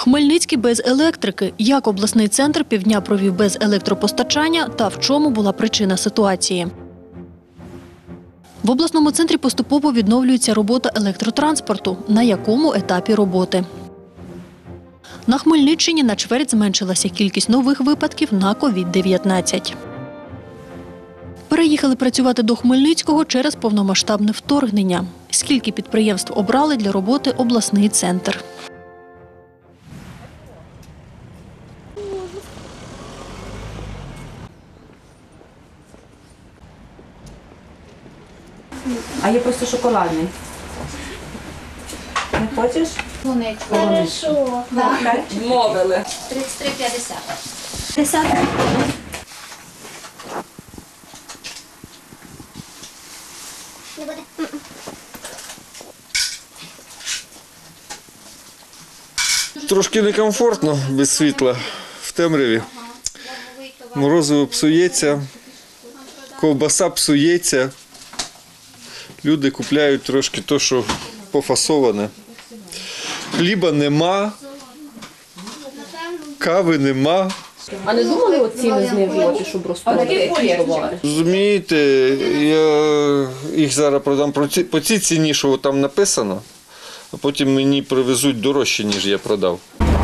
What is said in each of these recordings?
Хмельницький без електрики. Як обласний центр півдня провів без електропостачання та в чому була причина ситуації? В обласному центрі поступово відновлюється робота електротранспорту. На якому етапі роботи? На Хмельниччині на чверть зменшилася кількість нових випадків на COVID-19. Переїхали працювати до Хмельницького через повномасштабне вторгнення. Скільки підприємств обрали для роботи обласний центр? А є просто шоколадний. Не хочеш? Хорошо. Вмовили. 33,50. 50. Не буде. Трошки некомфортно без світла в темряві. Морозиво псується, ковбаса псується. Люди купляють трошки те, що пофасоване. Хліба нема, кави нема. А не думали от ціни знижувати, щоб розповідати? Розумієте, я їх зараз продам по цій ціні, що там написано, а потім мені привезуть дорожче, ніж я продав.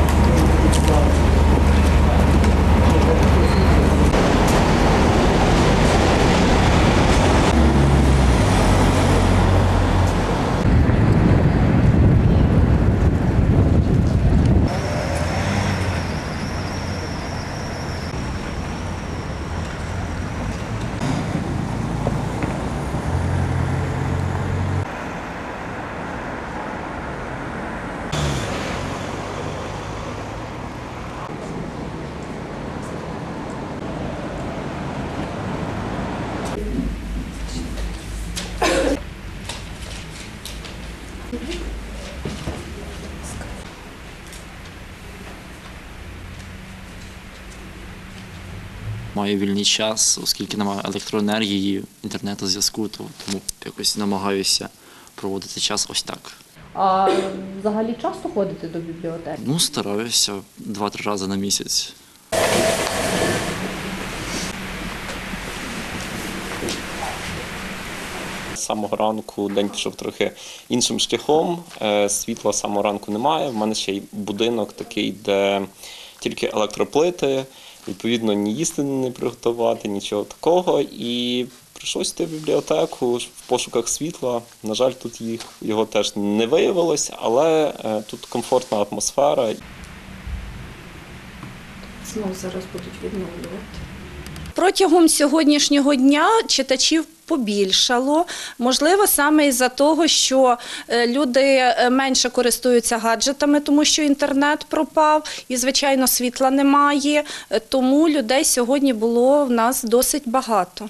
Маю вільний час, оскільки немає електроенергії, інтернету, зв'язку, тому якось намагаюся проводити час ось так. А взагалі часто ходите до бібліотеки? Ну, стараюся 2-3 рази на місяць. З самого ранку день пішов трохи іншим шляхом. Світла з самого ранку немає. В мене ще й будинок такий, де тільки електроплити. Відповідно, ні їсти не приготувати, нічого такого. І прийшлося йти в бібліотеку в пошуках світла. На жаль, тут його теж не виявилось, але тут комфортна атмосфера. Знову зараз будуть відновлювати. Протягом сьогоднішнього дня читачів побільшало. Можливо, саме із-за того, що люди менше користуються гаджетами, тому що інтернет пропав і, звичайно, світла немає. Тому людей сьогодні було в нас досить багато.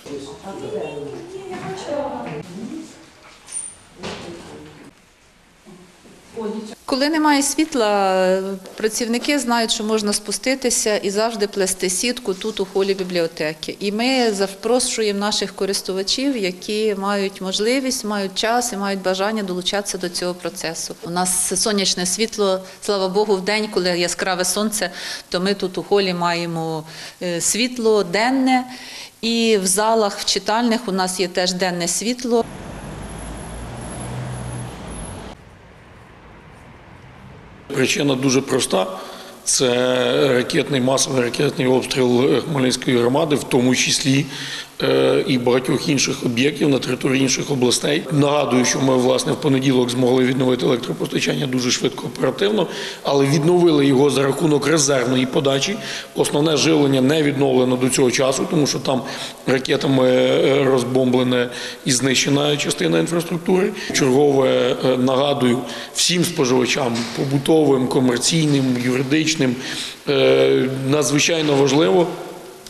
Коли немає світла, працівники знають, що можна спуститися і завжди плести сітку тут у холі бібліотеки. І ми запрошуємо наших користувачів, які мають можливість, мають час і мають бажання долучатися до цього процесу. У нас сонячне світло, слава Богу, в день, коли яскраве сонце, то ми тут у холі маємо світло денне. І в залах, в читальних у нас є теж денне світло. Причина дуже проста. Це масовий ракетний обстріл Хмельницької громади, в тому числі і багатьох інших об'єктів на території інших областей. Нагадую, що ми, власне, в понеділок змогли відновити електропостачання дуже швидко, оперативно, але відновили його за рахунок резервної подачі. Основне живлення не відновлено до цього часу, тому що там ракетами розбомблена і знищена частина інфраструктури. Чергове нагадую всім споживачам, побутовим, комерційним, юридичним, надзвичайно важливо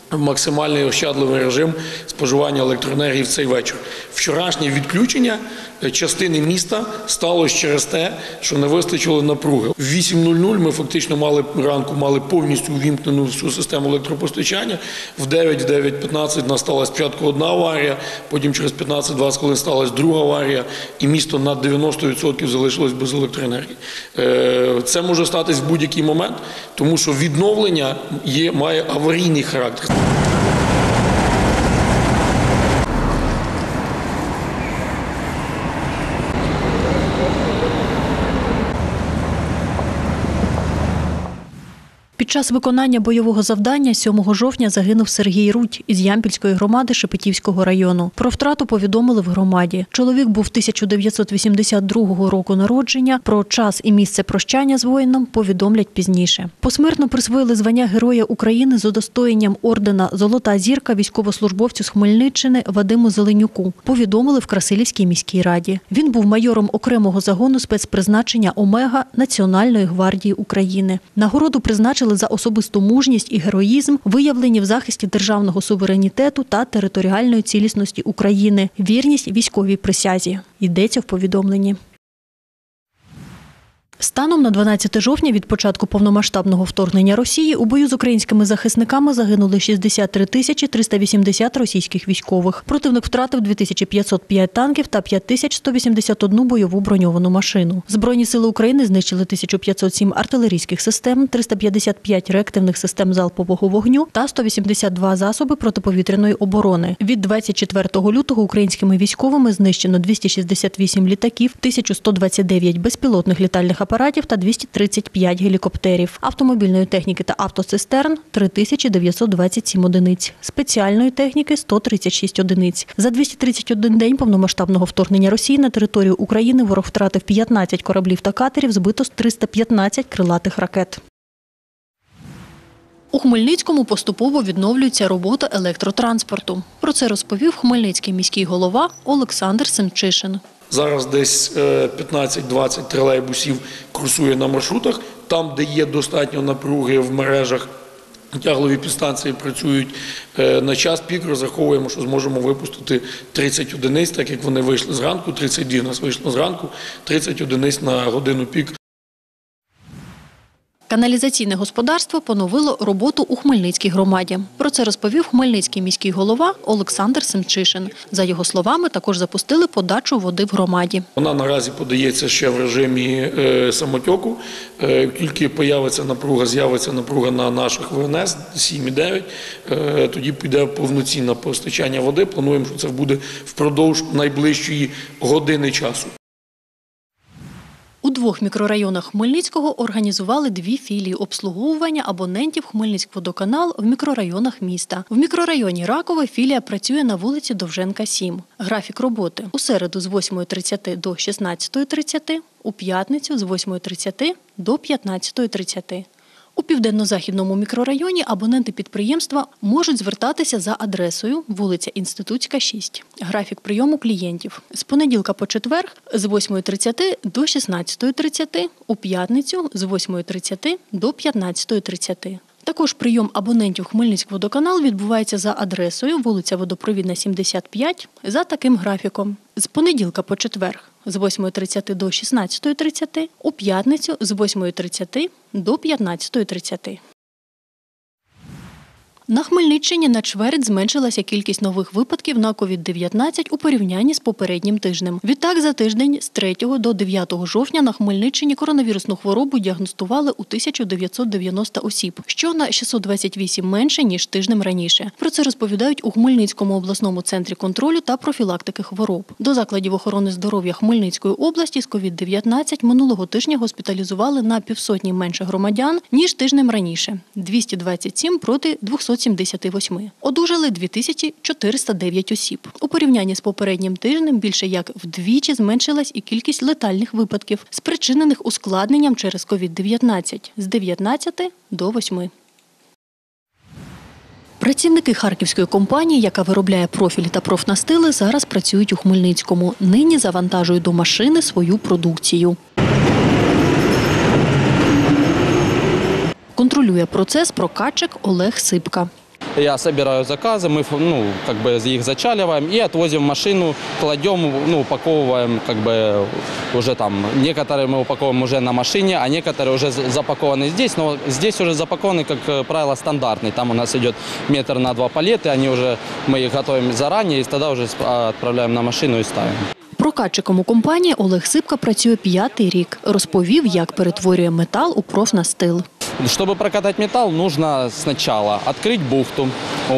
максимальний ощадливий режим споживання електроенергії в цей вечір. Вчорашнє відключення частини міста сталося через те, що не вистачило напруги. В 8:00 ми фактично мали повністю увімкнену всю систему електропостачання. В 9:15 настала спочатку одна аварія, потім через 15-20 хвилин сталася друга аварія, і місто на 90% залишилось без електроенергії. Це може статись в будь-який момент, тому що відновлення має аварійний характер. Під час виконання бойового завдання 7 жовтня загинув Сергій Рудь із Ямпільської громади Шепетівського району. Про втрату повідомили в громаді. Чоловік був 1982 року народження. Про час і місце прощання з воїном повідомлять пізніше. Посмертно присвоїли звання Героя України з удостоєнням ордена «Золота зірка» військовослужбовцю з Хмельниччини Вадиму Зеленюку. Повідомили в Красилівській міській раді. Він був майором окремого загону спецпризначення «Омега» Національної гвардії України. Нагороду призначили за особисту мужність і героїзм, виявлені в захисті державного суверенітету та територіальної цілісності України, вірність військовій присязі. Йдеться в повідомленні. Станом на 12 жовтня від початку повномасштабного вторгнення Росії у бою з українськими захисниками загинули 63 380 російських військових. Противник втратив 2505 танків та 5181 бойову броньовану машину. Збройні сили України знищили 1507 артилерійських систем, 355 реактивних систем залпового вогню та 182 засоби протиповітряної оборони. Від 24 лютого українськими військовими знищено 268 літаків, 1129 безпілотних літальних апаратів та 235 гелікоптерів, автомобільної техніки та автоцистерн – 3927 одиниць, спеціальної техніки – 136 одиниць. За 231 день повномасштабного вторгнення Росії на територію України ворог втратив 15 кораблів та катерів, збито 315 крилатих ракет. У Хмельницькому поступово відновлюється робота електротранспорту. Про це розповів хмельницький міський голова Олександр Семчишин. Зараз десь 15-20 тролейбусів курсує на маршрутах. Там, де є достатньо напруги в мережах, тяглові підстанції працюють на час пік. Розраховуємо, що зможемо випустити 30 одиниць, так як вони вийшли зранку, 32 у нас вийшло зранку, 30 одиниць на годину пік. Каналізаційне господарство поновило роботу у Хмельницькій громаді. Про це розповів хмельницький міський голова Олександр Семчишин. За його словами, також запустили подачу води в громаді. Вона наразі подається ще в режимі самотьоку. Тільки з'явиться напруга на наших ВНС 7,9, тоді піде повноцінне постачання води. Плануємо, що це буде впродовж найближчої години часу. У 2 мікрорайонах Хмельницького організували 2 філії обслуговування абонентів «Хмельницькводоканал» в мікрорайонах міста. В мікрорайоні Ракове філія працює на вулиці Довженка, 7. Графік роботи – у середу з 8:30 до 16:30, у п'ятницю з 8:30 до 15:30. У Південно-Західному мікрорайоні абоненти підприємства можуть звертатися за адресою вулиця Інститутська, 6. Графік прийому клієнтів – з понеділка по четвер з 8:30 до 16:30, у п'ятницю з 8:30 до 15:30. Також прийом абонентів Хмельницькводоканал відбувається за адресою вулиця Водопровідна, 75 за таким графіком. З понеділка по четвер з 8:30 до 16:30, у п'ятницю з 8:30 до 15:30. На Хмельниччині на чверть зменшилася кількість нових випадків на COVID-19 у порівнянні з попереднім тижнем. Відтак, за тиждень з 3 до 9 жовтня на Хмельниччині коронавірусну хворобу діагностували у 1990 осіб, що на 628 менше, ніж тижнем раніше. Про це розповідають у Хмельницькому обласному центрі контролю та профілактики хвороб. До закладів охорони здоров'я Хмельницької області з COVID-19 минулого тижня госпіталізували на 500 менше громадян, ніж тижнем раніше – 227 проти 278. Одужали 2409 осіб. У порівнянні з попереднім тижнем більше як вдвічі зменшилась і кількість летальних випадків, спричинених ускладненням через COVID-19 – з 19 до 8. Працівники харківської компанії, яка виробляє профілі та профнастили, зараз працюють у Хмельницькому. Нині завантажують до машини свою продукцію. Контролює процес прокатчик Олег Сипка. я собираю заказы, мы их зачаливаем и отвозим в машину, кладем, упаковываем, уже там, некоторые мы упаковываем уже на машине, а некоторые уже запакованы здесь, но здесь уже запакованы, как правило, стандартный. Там у нас идет 1 метр на 2 палеты, мы их готовим заранее и тогда уже отправляем на машину и ставим. Прокатчиком у компанії Олег Сипка працює 5-й рік. Розповів, як перетворює метал у профнастил. Чтобы прокатать металл, нужно сначала открыть бухту,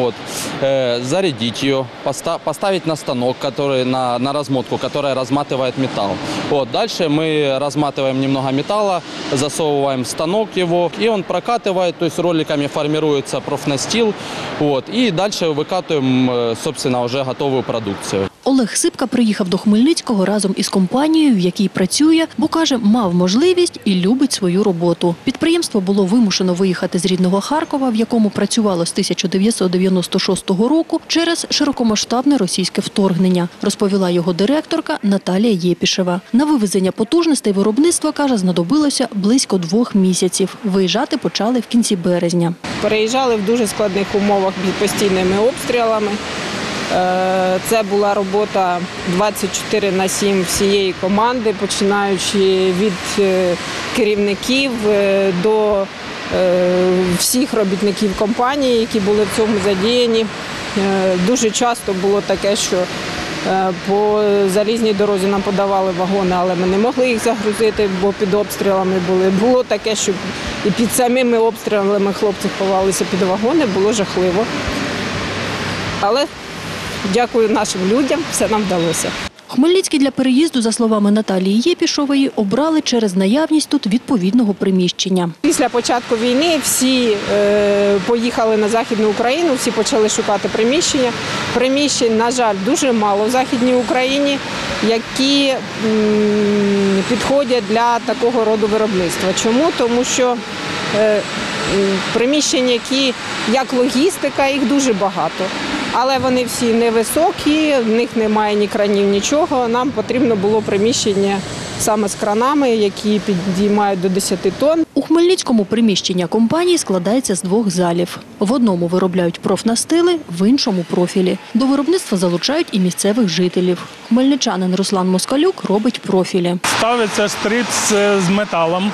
зарядить ее, поставить на станок, на размотку, которая разматывает металл. Дальше мы разматываем немного металла, засовываем в станок его, и он прокатывает, то есть роликами формируется профнастил, и дальше выкатываем, собственно, уже готовую продукцию. Олег Сипка приїхав до Хмельницького разом із компанією, в якій працює, бо, каже, мав можливість і любить свою роботу. Підприємство було вимушено виїхати з рідного Харкова, в якому працювало з 1996 року, через широкомасштабне російське вторгнення, розповіла його директорка Наталія Єпішева. На вивезення потужностей виробництва, каже, знадобилося близько 2 місяців. Виїжджати почали в кінці березня. Переїжджали в дуже складних умовах під постійними обстрілами. Це була робота 24/7 всієї команди, починаючи від керівників до всіх робітників компанії, які були в цьому задіяні. Дуже часто було таке, що по залізній дорозі нам подавали вагони, але ми не могли їх загрузити, бо під обстрілами були. Було таке, що і під самими обстрілами хлопці ховалися під вагони, було жахливо. Але дякую нашим людям, все нам вдалося. Хмельницький для переїзду, за словами Наталії Єпішової, обрали через наявність тут відповідного приміщення. Після початку війни всі поїхали на Західну Україну, всі почали шукати приміщення. Приміщень, на жаль, дуже мало в Західній Україні, які підходять для такого роду виробництва. Чому? Тому що приміщень, які як логістика, їх дуже багато. Але вони всі невисокі, в них немає ні кранів, нічого. Нам потрібно було приміщення саме з кранами, які підіймають до 10 тонн. У Хмельницькому приміщення компанії складається з 2 залів. В одному виробляють профнастили, в іншому – профілі. До виробництва залучають і місцевих жителів. Хмельничанин Руслан Москалюк робить профілі. Ставиться штриц з металом,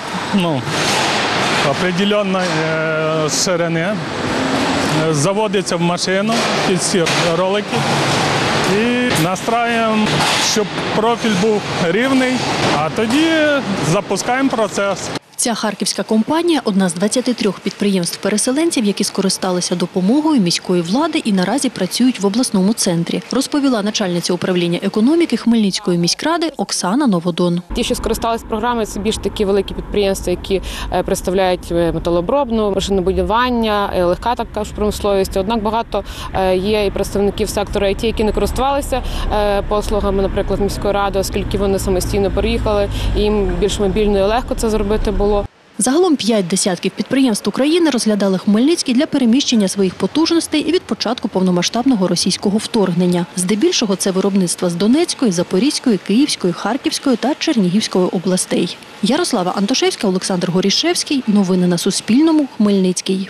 определенної ширини. Заводиться в машину під ці ролики і настраюємо, щоб профіль був рівний, а тоді запускаємо процес. Ця харківська компанія – одна з 23 підприємств-переселенців, які скористалися допомогою міської влади і наразі працюють в обласному центрі, розповіла начальниця управління економіки Хмельницької міськради Оксана Новодон. Ті, що скористалися програмою, це більш такі великі підприємства, які представляють металообробну, машинобудування, легка також промисловість. Однак багато є і представників сектору ІТ, які не користувалися послугами, наприклад, міської ради, оскільки вони самостійно переїхали, і їм більш мобільно і легко це зробити було. Загалом 5 десятків підприємств України розглядали Хмельницький для переміщення своїх потужностей від початку повномасштабного російського вторгнення. Здебільшого це виробництва з Донецької, Запорізької, Київської, Харківської та Чернігівської областей. Ярослава Антошевська, Олександр Горішевський. Новини на Суспільному. Хмельницький.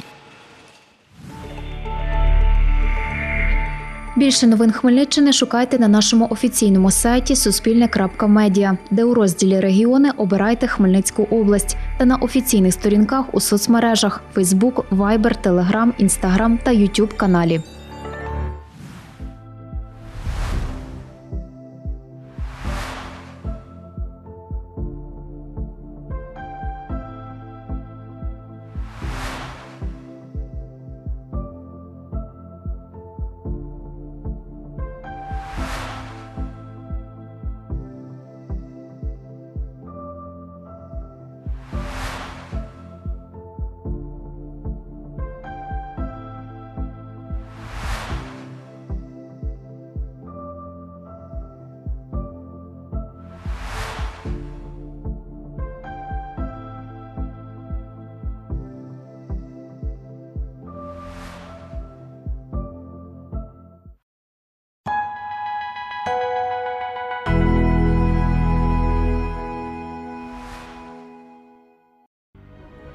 Більше новин Хмельниччини шукайте на нашому офіційному сайті suspilne.media, де у розділі «Регіони» обирайте Хмельницьку область та на офіційних сторінках у соцмережах – Facebook, Viber, Telegram, Instagram та YouTube каналі.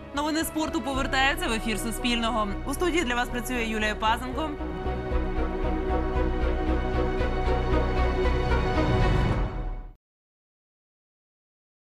Новини спорту повертаються в ефір Суспільного. У студії для вас працює Юлія Пазенко.